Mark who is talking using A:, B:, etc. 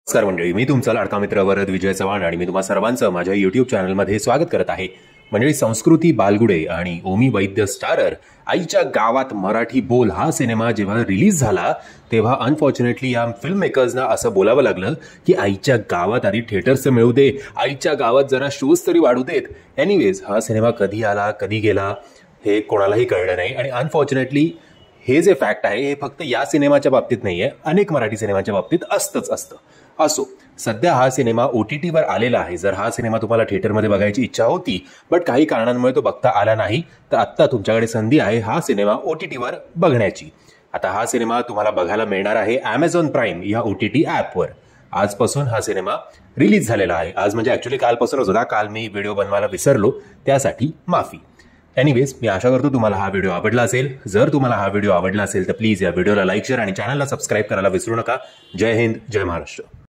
A: नमस्कार मंडळी, मी तुमचा लाडका मित्र वरद विजय चव्हाण आणि मी तुम्हा सर्वांचं माझ्या युट्यूब चॅनलमध्ये स्वागत करत आहे. मंडळी, संस्कृती बालगुडे आणि ओमी वैद्य स्टारर आईच्या गावात मराठी बोल हा सिनेमा जेव्हा रिलीज झाला तेव्हा अनफॉर्च्युनेटली या फिल्म मेकर्सना असं बोलावं लागलं की आईच्या गावात आधी थिएटर्स मिळू दे, आईच्या गावात जरा शोज तरी वाढू देत. एनिवेज, हा सिनेमा कधी आला कधी गेला हे कोणालाही कळलं नाही आणि अनफॉर्च्युनेटली हे जे फॅक्ट आहे हे फक्त या सिनेमाच्या बाबतीत नाहीये, अनेक मराठी सिनेमाच्या बाबतीत असतं. असो, सध्या हा सिनेमा OTTवर आलेला आहे. जर हा सिनेमा तुम्हाला थिएटरमध्ये बघायची इच्छा होती बट काही कारणांमुळे तो बघता आला नाही तर आत्ता तुमच्याकडे संधी आहे हा सिनेमा OTTवर बघण्याची. आता हा सिनेमा तुम्हाला बघायला मिळणार आहे Amazon प्राईम या OTT ॲपवर. आजपासून हा सिनेमा रिलीज झालेला आहे. आज म्हणजे ॲक्च्युली कालपासूनच होता, काल मी व्हिडिओ बनवायला विसरलो, त्यासाठी माफी. एनिवेज, मी आशा करतो तुम्हाला हा व्हिडिओ आवडला असेल. जर तुम्हाला हा व्हिडिओ आवडला असेल तर प्लीज या व्हिडिओला लाईक, शेअर आणि चॅनलला सबस्क्राईब करायला विसरू नका. जय हिंद, जय महाराष्ट्र.